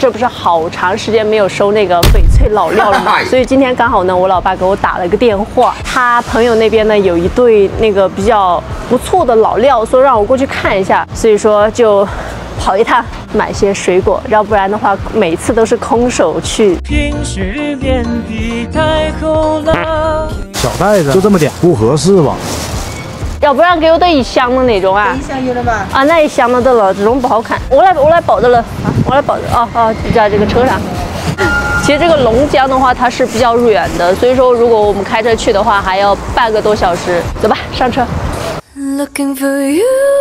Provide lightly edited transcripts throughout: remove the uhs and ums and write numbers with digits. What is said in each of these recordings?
这不是好长时间没有收那个翡翠老料了吗？所以今天刚好呢，我老爸给我打了个电话，他朋友那边呢有一对那个比较不错的老料，说让我过去看一下，所以说就跑一趟买些水果，要不然的话每次都是空手去。平时遍地太厚了， 小袋子就这么点，不合适吧？ 要不然给我的一箱的那种啊。 一箱有了吗？ 啊，那一箱的得了，这种不好看。我来抱着了，啊，我来抱着。就在这个车上。其实这个龙江的话，它是比较远的，所以说如果我们开车去的话，还要半个多小时。走吧，上车。Looking for you,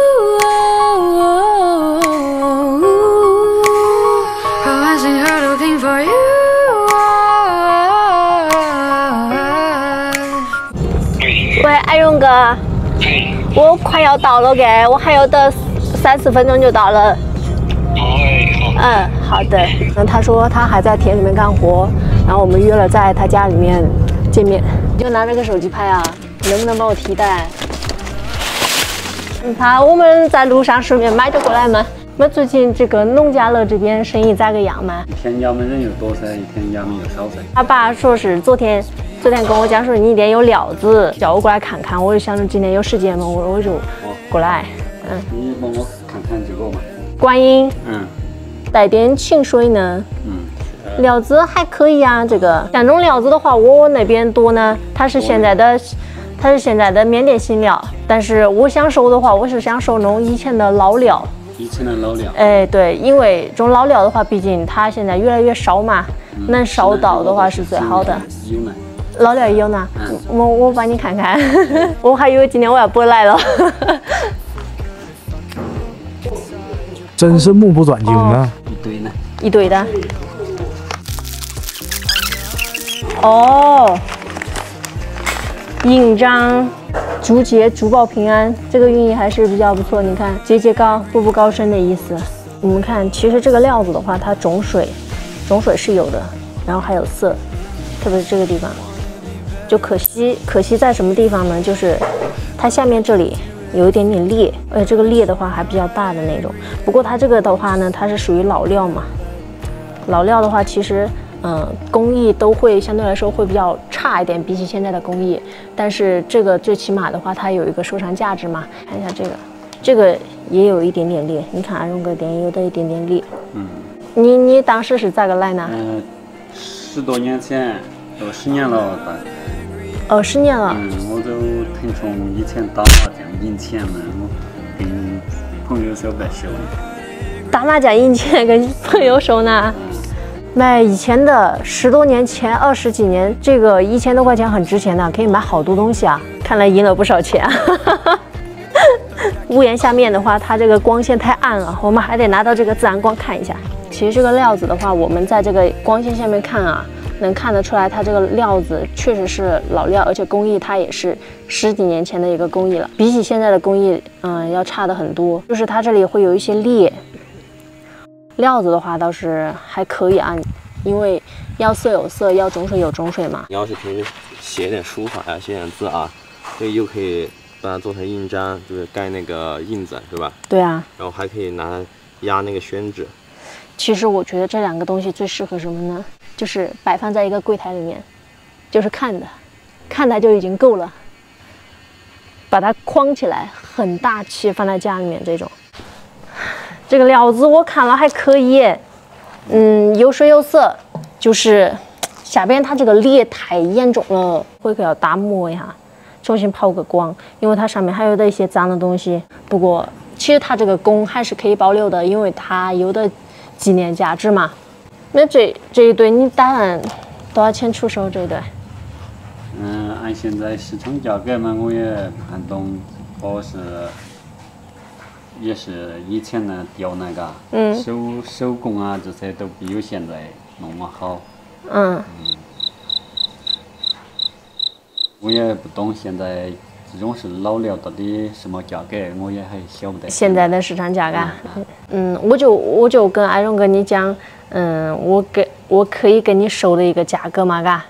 how I see her looking for you. 喂，艾勇哥，我快要到了嘅，我还要等30分钟就到了。嗯，好的。他说他还在田里面干活，然后我们约了在他家里面见面。你就拿这个手机拍啊，能不能帮我提袋？我们在路上顺便买着过来嘛。那最近这个农家乐这边生意咋个样嘛？ 一天衙门人有多噻，一天衙门有少噻。 他爸说是昨天跟我讲说你一点有料子，叫我过来看看。我就想着今天有时间嘛，我就过来。 你帮我看看这个嘛。 观音。带点清水呢。料子还可以啊，这个像这种料子的话，我那边多呢，它是现在的缅甸新料，但是我想收的话，我是想收那种以前的老料。 以前的老料。哎， 对，因为这种老料的话，毕竟它现在越来越少嘛，能烧到的话是最好的。 有呢。 老料也有呢。我帮你看看，我还以为今天我要不来了。 真是目不转睛啊！ 一堆呢。 一堆的。哦。印章、祝捷、祝保平安，这个寓意还是比较不错。你看，节节高，步步高升的意思。我们看，其实这个料子的话，它种水是有的，然后还有色，特别是这个地方，就可惜在什么地方呢？就是它下面这里有一点点裂，这个裂的话还比较大的那种。不过它这个的话呢，它是属于老料嘛，老料的话其实。工艺都会相对来说会比较差一点，比起现在的工艺。但是这个最起码的话，它有一个收藏价值嘛。看一下这个也有一点点裂，你看阿荣哥点有的一点点裂。你当时是咋个来呢 ？10多年前，10年了吧。 10年了。 我就听从以前打麻将赢钱嘛，我跟朋友手来收的。 打麻将赢钱跟朋友收呢？买以前的10多年前20几年，这个1000多块钱很值钱的，可以买好多东西啊！看来赢了不少钱。屋檐下面的话，它这个光线太暗了，我们还得拿到这个自然光看一下。其实这个料子的话，我们在这个光线下面看啊，能看得出来，它这个料子确实是老料，而且工艺它也是10几年前的一个工艺了，比起现在的工艺，要差的很多。就是它这里会有一些裂。料子的话倒是还可以啊，因为要色有色，要种水有种水嘛。 你要是平时写点书法呀，写点字啊，这又可以把它做成印章，就是盖那个印子，是吧？对啊。然后还可以拿它压那个宣纸。 其实我觉得这2个东西最适合什么呢？就是摆放在一个柜台里面，就是看它就已经够了。把它框起来，很大气，放在家里面这种。这个料子我看了还可以，有水有色，就是下边它这个裂太严重了，回头要打磨一下，重新抛个光，因为它上面还有的一些脏的东西。不过其实它这个工还是可以保留的，因为它有的纪念价值嘛。那这一对你打算多少钱出手？这一对？ 按现在市场价格嘛，我也不看懂，我是。也是以前的雕那个，手工啊这些都比有现在那么好。我也不懂现在这种是老料到底什么价格，我也还晓不得。 现在的市场价格，我就跟艾荣哥你讲，我可以给你收的一个价格嘛，嘎。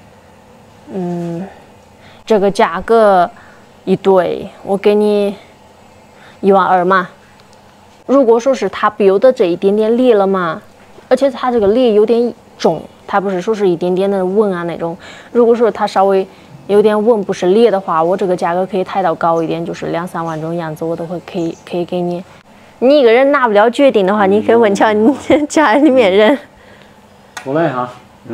这个价格一对，我给你。12000嘛，如果说是它不由得这一点点裂了嘛， 而且它这个裂有点肿，它不是说是一点点的纹啊那种。如果说它稍微有点纹不是裂的话，我这个价格可以抬到高一点，就是2、3万这种样子，我都会可以给你。你一个人拿不了决定的话，你可以问瞧你家里面人。 过来哈。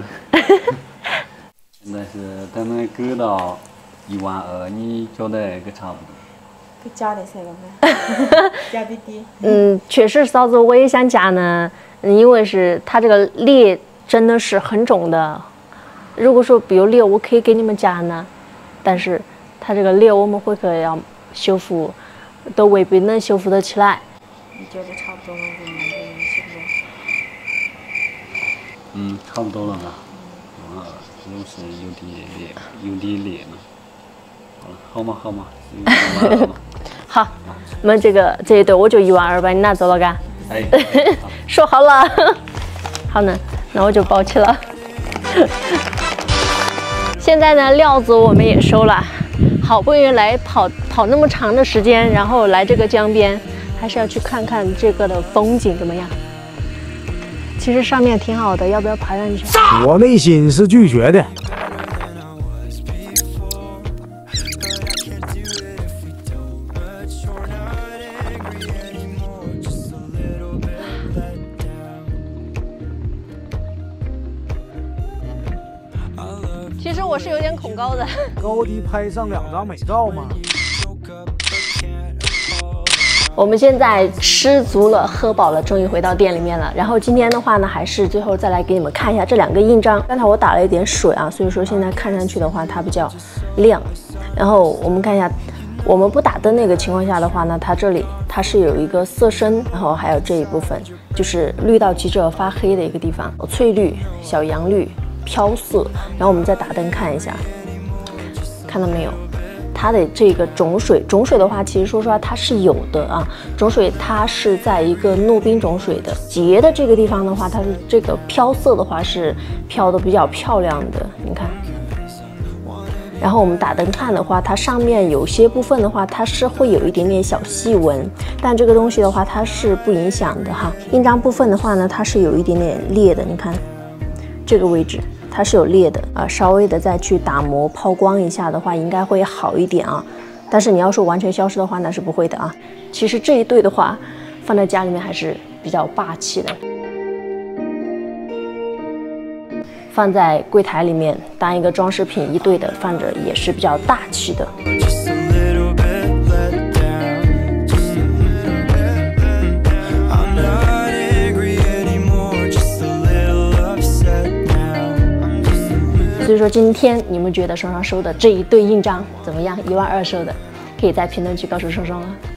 现在是咱们给到12000，你觉得个差不多？ 给加点噻，刚才加滴滴。 确实，嫂子我也想加呢，因为是它这个裂真的是很肿的。如果说比如裂，我可以给你们加呢，但是它这个裂我们会可要修复，都未必能修复得起来。 你觉得差不多了，给你是不是？差不多了吧。都是有点裂呢。好了，好嘛。 好，我们这一对我就12000，你拿走了嘎。 哎， 说好了。好呢，那我就包起了。现在呢，料子我们也收了，好不容易来跑那么长的时间，然后来这个江边，还是要去看看这个的风景怎么样？其实上面挺好的，要不要爬上去？ 我内心是拒绝的。 其实我是有点恐高的。 高低拍上2张美照吗？ 我们现在吃足了，喝饱了，终于回到店里面了。然后今天的话呢，还是最后再来给你们看一下这2个印章。刚才我打了一点水啊，所以说现在看上去的话，它比较亮。然后我们看一下，我们不打灯那个情况下的话呢，它这里它是有一个色深，然后还有这一部分就是绿到极致发黑的一个地方，翠绿、小杨绿、飘色。然后我们再打灯看一下，看到没有？它的这个种水的话，其实说实话它是有的啊。种水它是在一个糯冰种水的结的这个地方的话，它是这个飘色的话是飘的比较漂亮的，你看。然后我们打灯看的话，它上面有些部分的话，它是会有一点点小细纹，但这个东西的话它是不影响的哈。印章部分的话呢，它是有一点点裂的，你看这个位置。它是有裂的啊，稍微的再去打磨抛光一下的话，应该会好一点啊。但是你要说完全消失的话，那是不会的啊。其实这一对的话，放在家里面还是比较霸气的，放在柜台里面当一个装饰品一对的放着也是比较大气的。所以说今天你们觉得双双收的这一对印章怎么样？12000收的，可以在评论区告诉双双了。